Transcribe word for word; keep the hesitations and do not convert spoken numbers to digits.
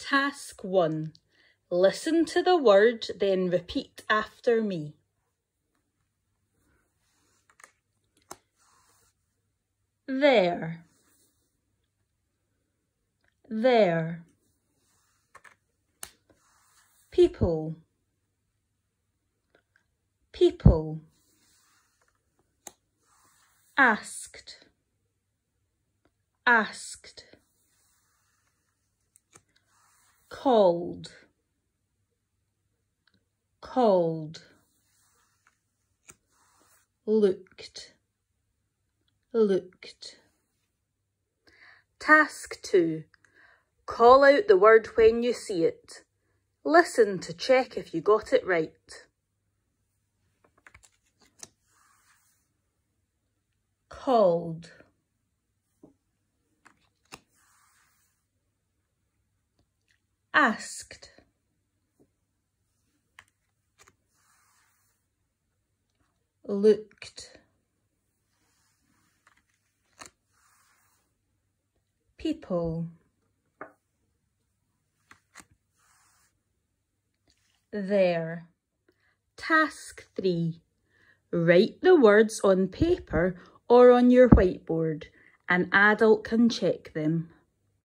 Task one. Listen to the word, then repeat after me. There. There. People. People. Asked. Asked. Called. Called. Looked. Looked. Task two. Call out the word when you see it. Listen to check if you got it right. Called. Asked. Looked. People. There. Task three. Write the words on paper or on your whiteboard. An adult can check them.